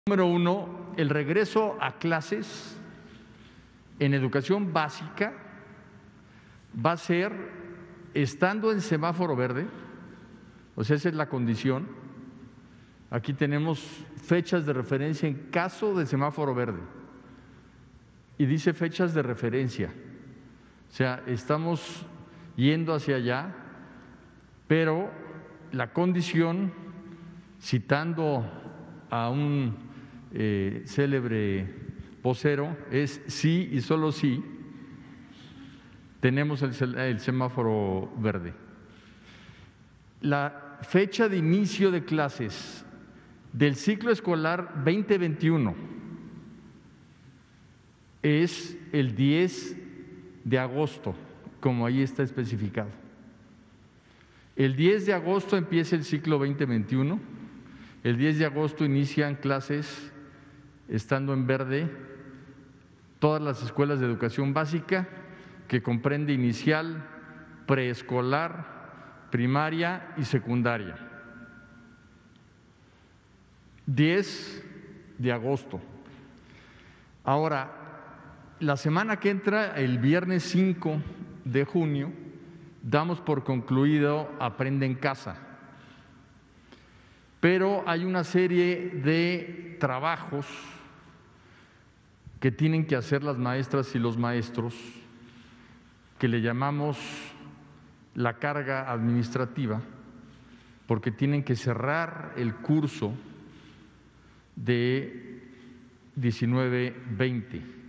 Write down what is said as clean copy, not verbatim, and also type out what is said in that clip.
Número uno, el regreso a clases en educación básica va a ser estando en semáforo verde, o sea, esa es la condición. Aquí tenemos fechas de referencia en caso de semáforo verde y dice fechas de referencia, o sea, estamos yendo hacia allá, pero la condición, citando a un célebre vocero, es sí y solo sí tenemos el semáforo verde. La fecha de inicio de clases del ciclo escolar 2021 es el 10 de agosto, como ahí está especificado. El 10 de agosto empieza el ciclo 2021, el 10 de agosto inician clases estando en verde todas las escuelas de educación básica, que comprende inicial, preescolar, primaria y secundaria. 10 de agosto. Ahora, la semana que entra, el viernes 5 de junio, damos por concluido Aprende en Casa. Pero hay una serie de trabajos que tienen que hacer las maestras y los maestros, que le llamamos la carga administrativa, porque tienen que cerrar el curso de 19-20.